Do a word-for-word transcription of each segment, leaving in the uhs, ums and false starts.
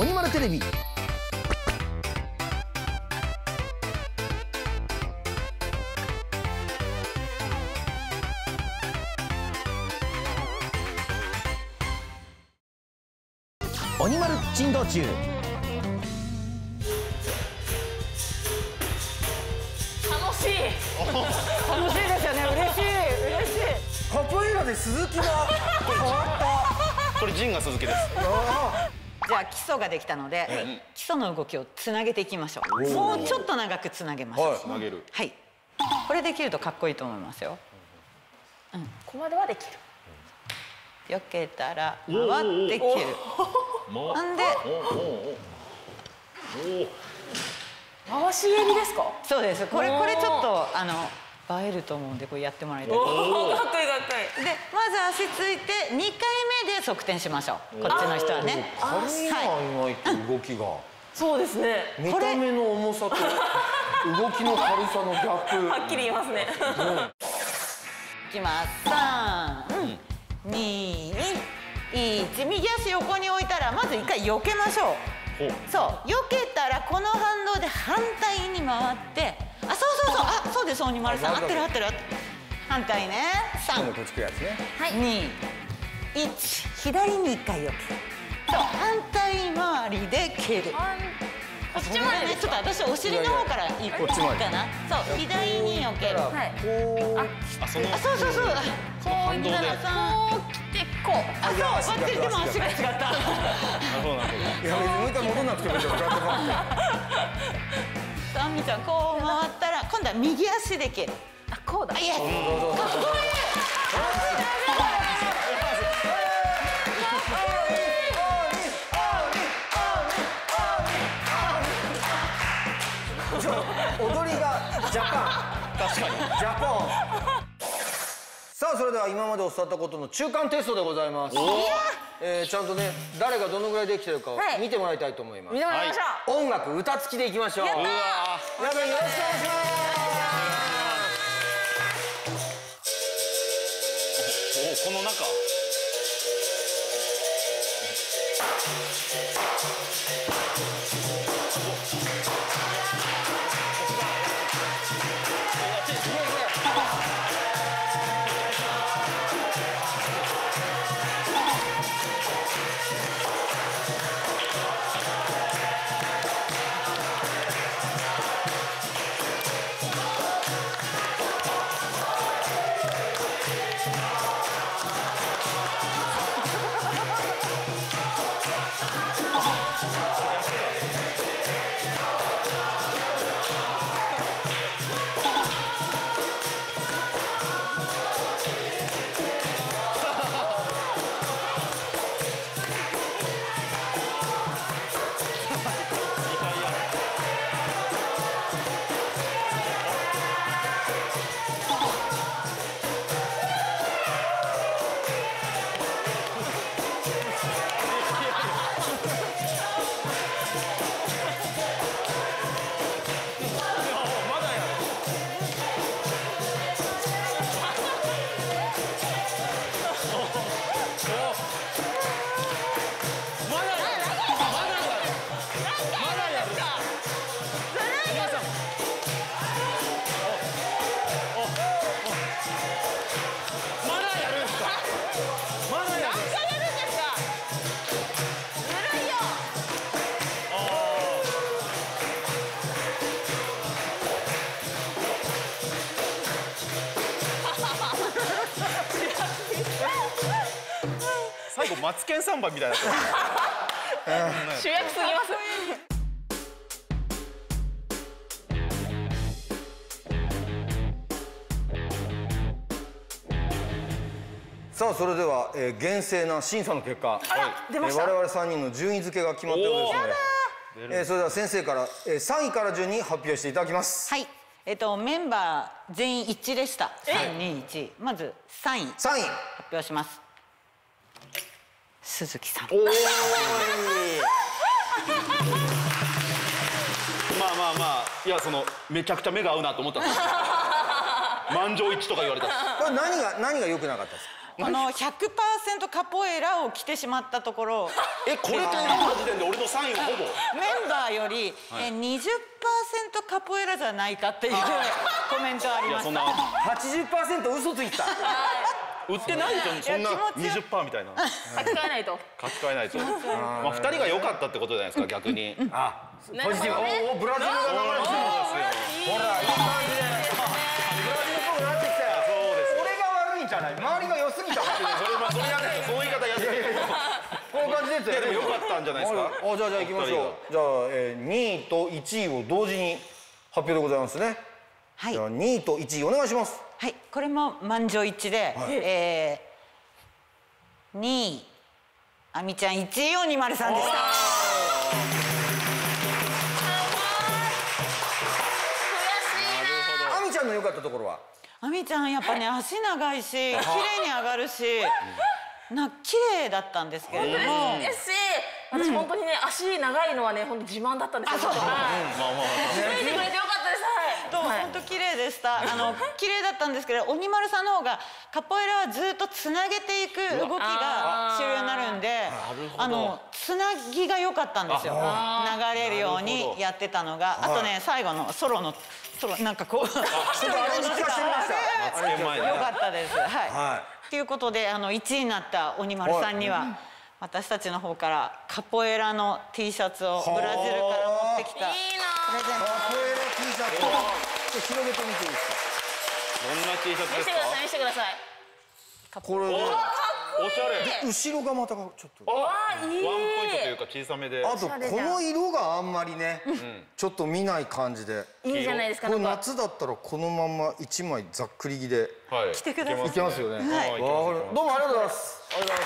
鬼丸テレビ。鬼丸珍道中。 楽しい。楽しいですよね。嬉しい。嬉しい。 カポエイラで鈴木が変わった。 これジンが鈴木です。 じゃあ基礎ができたので、基礎の動きをつなげていきましょう。もうちょっと長くつなげましょう。 つなげる。はい。 これできるとかっこいいと思いますよ。うん。ここまではできる。避けたら回って蹴る。なんで。回し蹴りですか？そうです。これこれちょっとあの映えると思うんでこれやってもらいたい。かっこいいかっこいい。でまず足ついてにかいめで側転しましょう。こっちの人はね。 軽いな意外と動きが。 そうですね。 見た目の重さと動きの軽さのギャップ。 はっきり言いますね。 いきます。さん、に、いち。右足横に置いたらまず一回避けましょう。そう避けたらこの反動で反対に回って、あそうそうそう、あそうです鬼丸さん、合ってる合ってる合ってる。反対ね。さん、 こっち来るやつね。 に、いち。左にいっかい避ける。そう反対回りで蹴る。こっちまでね、ちょっと私お尻の方からいくかな。そう左に避ける。 あそのあそうそうそう。こういったらさ、こう来てこう。あそうバッチリ。でも足が違った。なるほどなるほど。 いやもう一回戻んなくてもいいじゃん。 あみちゃんこう回ったら今度は右足で蹴る。あこうだ。いやかっこいい。 踊りがジャパン。 確かにジャポン。さあそれでは今まで教わったことの中間テストでございます。えー、ちゃんとね誰がどのぐらいできてるかを見てもらいたいと思います。 見てもらいましょう。 音楽歌付きでいきましょう。 やったー。 皆さんよろしくお願いします。 おおこの中。最後マツケンサンバみたいな。 主役すぎます。 さあそれでは、えー、厳正な審査の結果、 出ました。 えー、我々さんにんの順位付けが決まったようですので、えー、それでは先生から、えー、さんいから順に発表していただきます。 はい。えっとメンバー全員一致でした。さん、に、いち。まずさんい。 さんい発表します。鈴木さん。 おーい。 まあまあまあいやそのめちゃくちゃ目が合うなと思ったんですよ。満場一致とか言われたし。 これ何が何が良くなかったですか。 この ひゃくパーセント カポエラを着てしまったところ、 え、これと読んだ時点で俺のサインはほぼメンバーより、え にじゅっパーセント カポエラじゃないかっていうコメントありました。 はちじゅっパーセント 嘘ついてた。 売ってないじゃん、そんな にじゅっパーセント みたいな。 書き換えないと。 書き換えないと。まあふたりが良かったってことじゃないですか、逆に。 あ、ポジティブ。おお、ブラジルが流れてる。ほら、いい感じで。ブラジルっぽくなってきたよ。 そうです。 俺が悪いんじゃない。周りが良すぎた。 それまあそれやですよ。その言い方やですよ。 こういう感じですよ。 いやでも良かったんじゃないですか。 あ、じゃあじゃあ行きましょう。じゃあ、えー、にいといちいを同時に発表でございますね。 はい。 じゃあにいといちいお願いします。 はい、これも満場一致で、はい、えー、にいあみちゃん、いちい鬼丸さんでした。 あみちゃんの良かったところは？ あみちゃんやっぱね、足長いし綺麗に上がるし、な綺麗だったんですけれども。 私本当にね、足長いのはね、本当自慢だったんですよ。はい。気づいてくれてよかったです。はい。 本当綺麗でした。あの綺麗だったんですけど、鬼丸さんの方がカポエラはずっとつなげていく動きが主流になるんで、あのつなぎが良かったんですよ。流れるようにやってたのが、あとね、最後のソロのソロなんかこう一人で踊ってた。良かったです。はい。ということで、あのいちいになった鬼丸さんには。私たちの方からカポエラの T シャツをブラジルから持ってきたプレゼント。 カポエラ T シャツ。ちょっと広げてみていいですか。 どんな T シャツですか。 見せてください、見せてください。 これね、 おしゃれ。 後ろがまたちょっと。 ワンポイントというか小さめで。 あとこの色があんまりね、ちょっと見ない感じで。 いいじゃないですか。 これ夏だったらこのまま一枚ざっくり着で着てください。 いけますよね。どうもありがとうございます。ありがとうございます。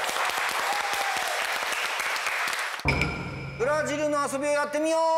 ブラジルの遊びをやってみよ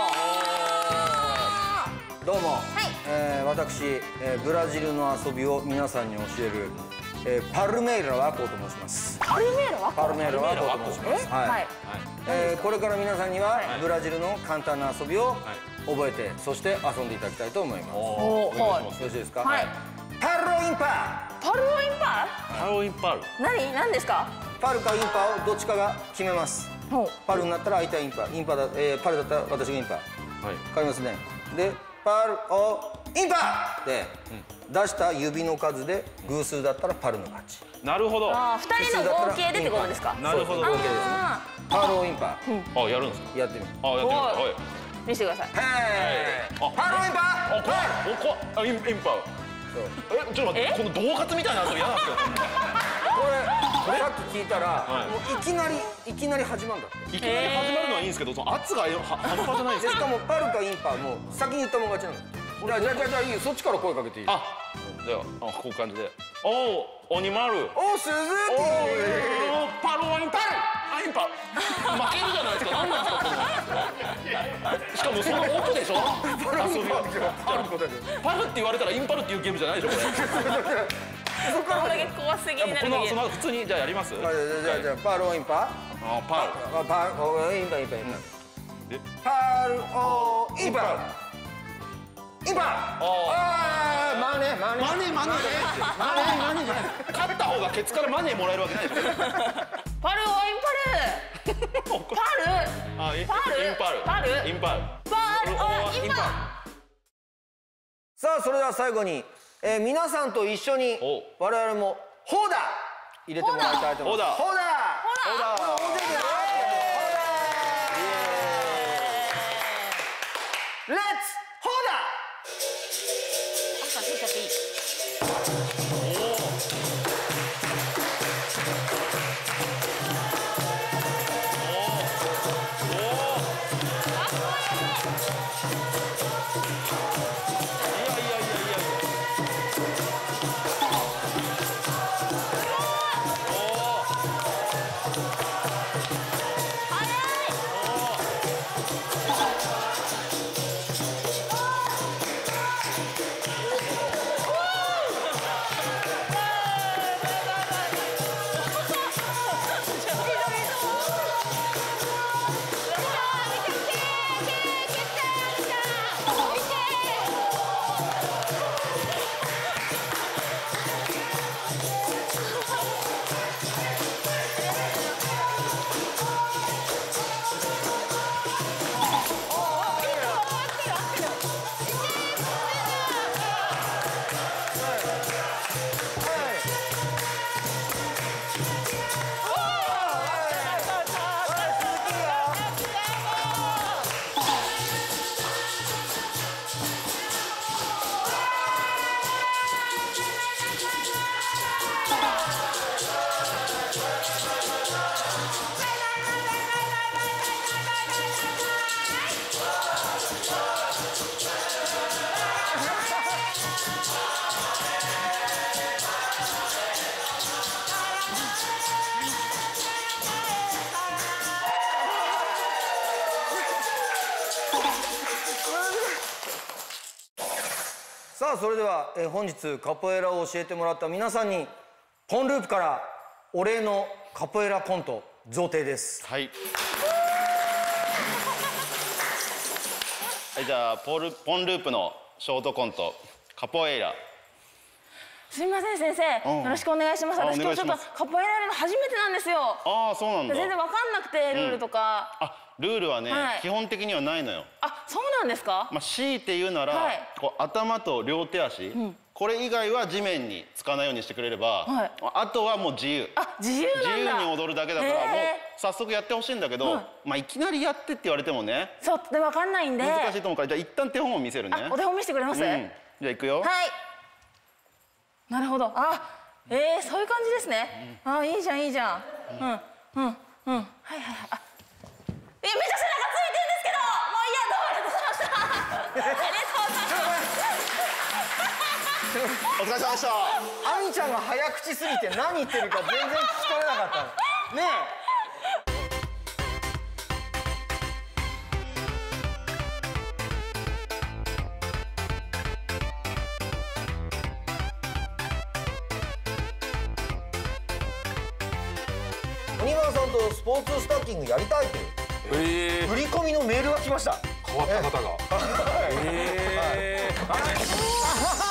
う。どうも、はい、えー、私、えー、ブラジルの遊びを皆さんに教える、えー、パルメイラワコと申します。 パルメイラワコ。 パルメイラワコと申します。はい。はい、えー、これから皆さんには、はい、ブラジルの簡単な遊びを覚えて、そして遊んでいただきたいと思います。おー、はい、よろしいですか。はい。パルインパ。 パルインパ。 パルインパル。 何、何ですか。 パルかインパをどっちかが決めます。パルになったら相手はインパ、インパだ、えー、パルだったら私がインパ。はい。わかりますね。で、パルをインパで、うん、出した指の数で偶数だったらパルの勝ち。 なるほど。 ああ、二人の合計でってことですか。 なるほど。 合計ですね。パルをインパ。 あ、やるんですか。 やってみる。 あ、やってみる。はい。 見せてください。 へー。パルをインパ。 あ、怖い。お、怖い。あ、イン、インパ。え、ちょっと待って、この同活みたいな遊び嫌なんですよ。 これさっき聞いたら、もういきなりいきなり始まるんだって。 いきなり始まるのはいいんですけど、その圧が半端じゃないです。 しかもパルかインパも先に言ったもん勝ちなんだ。じゃあじゃあじゃあいいよ、そっちから声かけていい。 あ、じゃあこういう感じで。おお、鬼丸。 おお、鈴木。 おお、パルはインパル。あ、インパ。負けるじゃないですか。何なんですか。しかもその奥でしょ。遊びは。パルって言われたらインパルっていうゲームじゃないでしょこれ。 そこだけ怖すぎになる。 このその普通にじゃあやります。じゃあじゃあパルオインパ。 あ、パル。 パルオインパインパインパ。パルオインパ。インパ。ああ、マネマネマネマネマネマネじゃない。勝った方がケツからマネもらえるわけないでしょ。 パルオインパル。パル。 あ、インパル。 パル。 インパル。 パルオインパル。 さあ、それでは最後に。えー、皆さんと一緒に我々もホーダ入れてもらいたいと思います。ホーダホーダホーダホーダレッツホーダ。 朝ついちゃっていい。 いさあそれでは、えー、本日カポエラを教えてもらった皆さんにポンループからお礼のカポエラコント贈呈です。 はいはい、じゃあポルポンループのショートコントカポエラ。 すみません先生、よろしくお願いします。私今日ちょっとカポエラやるの初めてなんですよ。 ああ、そうなんだ。 全然わかんなくてルールとか。 あ、ルールはね、基本的にはないのよ。あ、 そうなんですか。 まあ強いて言うなら、こう頭と両手足、これ以外は地面につかないようにしてくれれば、あとはもう自由。あ、 自由なんだ。 自由に踊るだけだから、もう早速やってほしいんだけど、まあいきなりやってって言われてもね。 そうでわかんないんで。 難しいと思うから、じゃあ一旦手本を見せるね。 お手本見せてくれます？じゃあ行くよ。 はい。なるほど。あ、えー、そういう感じですね。うん、あ、いいじゃんいいじゃん。うんうんうん。はいはいはい。あ、え、めちゃ背中ついてんですけど。もういや、どうもありがとうございました。ありがとうございました。 お疲れ様でした。 アミちゃんが早口すぎて何言ってるか全然聞き取れなかったの。ねえ。鬼丸さんとスポーツスタッキングやりたいという、えー、振り込みのメールが来ました。 変わった方が。 えー、はい。